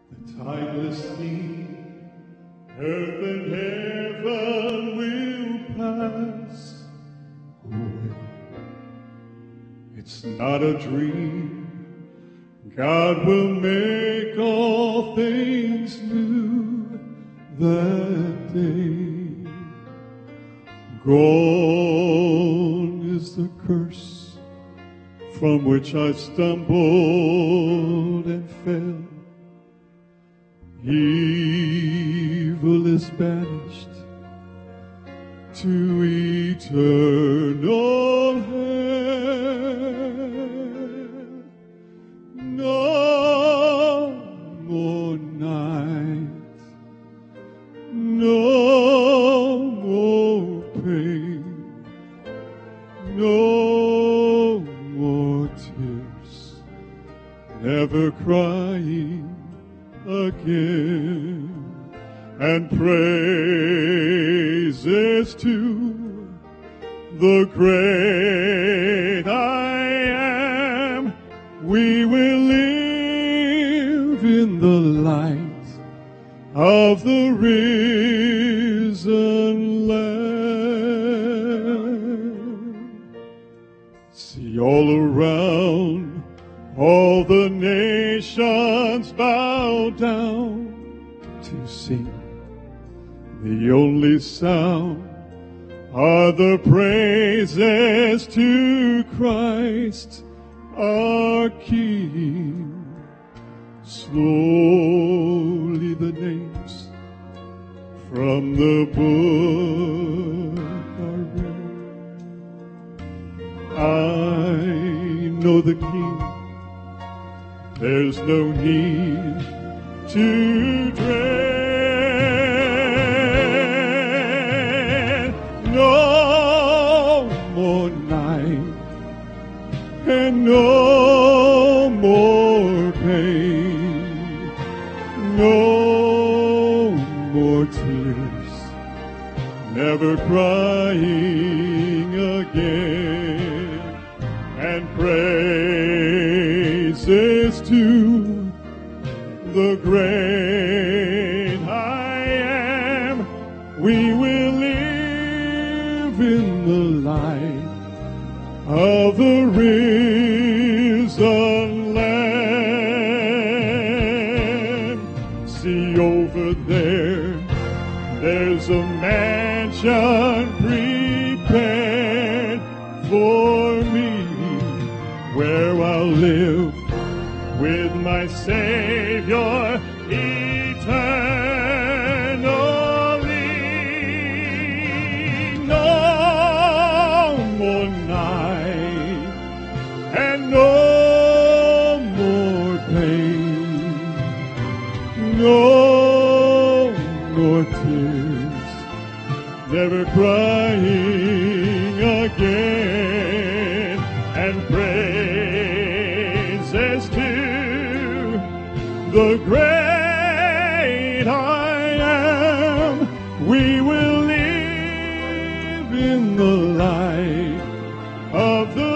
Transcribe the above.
The timeless King, earth and heaven will pass away. It's not a dream. God will make all things new that day. Gone is the curse from which I stumbled and fell. Evil is banished to eternal hell. No more night, no more pain, no more tears, never crying again. And praises to the great I am. We will live in the light of the risen Lamb. See all around, all the nations bow down to sing. The only sound are the praises to Christ our King. Slowly the names from the book are read. I know the King. There's no need to dread. No more night and no more pain, no more tears, never crying again. And praises to the great I am. We will live in the light of the risen Lamb. See over there, there's a mansion prepared for me, where I'll live with my Savior eternally. No more night and no more pain, no more tears, never crying again. And praises to the great I am. We will live in the light of the